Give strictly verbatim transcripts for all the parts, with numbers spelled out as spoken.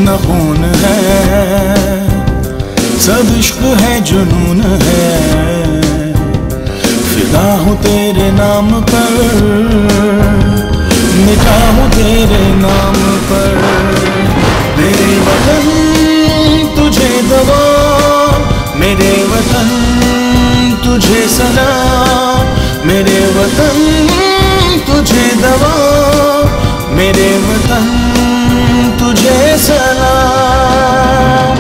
जितना खून है, सब इश्क है जुनून है। फिदा हूँ तेरे नाम पर, मिटा हूँ तेरे नाम पर। मेरे वतन तुझे दवा, मेरे वतन तुझे सलाम। मेरे वतन तुझे दवा, मेरे वतन तुझे सलाम।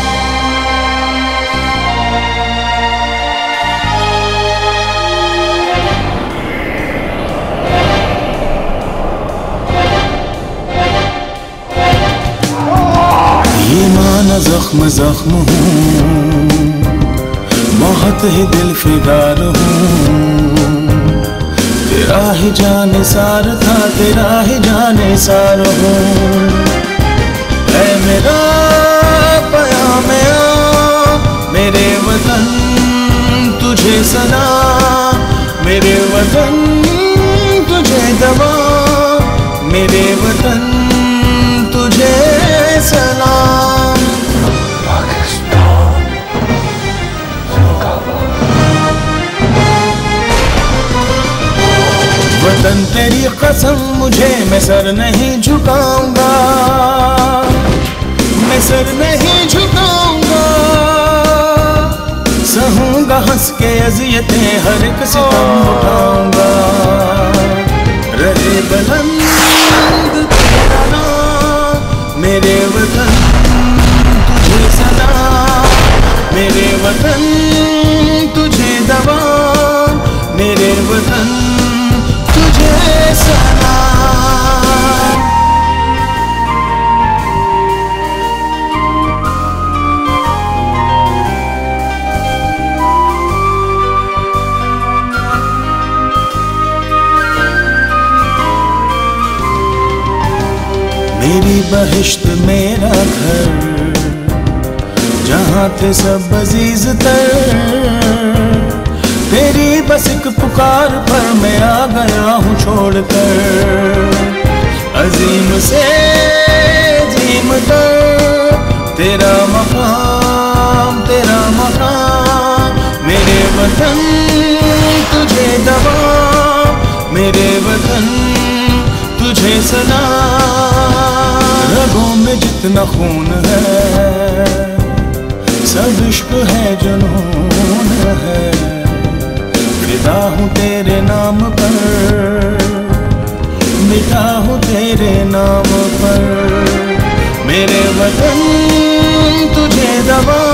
ये माना जख्म जख्म हूँ, बहुत ही दिल फिदार हूँ। तेरा ही जाने सार था, तेरा ही जाने सार हूँ। है मेरा पयाम आ, मेरे वतन तुझे सलाम। मेरे वतन तुझे दवा, मेरे वतन तुझे सलाम। पाकिस्तान जिंदाबाद। वतन तेरी कसम मुझे मैं सर नहीं झुकाऊंगा, मैं सर नहीं झुकाऊंगा। सहूंगा हंस के अज़ियतें, हर एक सितम उठाऊंगा। रहे बुलंद तेरा नाम, मेरे वतन तुझे सलाम। मेरे वतन तुझे दवा, मेरे वतन तुझे सलाम। मेरी बहिश्त मेरा घर, जहाँ थे सब अजीज तर। तेरी बस एक पुकार पर मैं आ गया हूँ छोड़कर। अजीम से अजीम तर, तेरा मकाम तेरा मकाम। मेरे वतन तुझे दवा, मेरे वतन तुझे सलाम। रगों में जितना खून है, सब इश्क है जुनून है। फिदा हूँ तेरे नाम पर, मिटा हूँ तेरे नाम पर। मेरे वतन तुझे दवा,